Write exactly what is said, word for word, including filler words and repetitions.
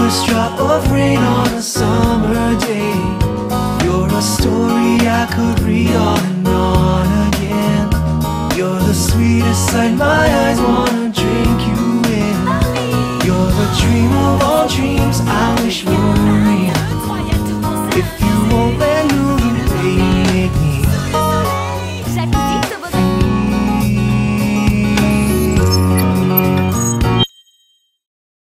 first drop of rain on a summer day. You're a story I could read on and on again. You're the sweetest sight, my eyes wanna drink you in. You're the dream of all dreams, I wish we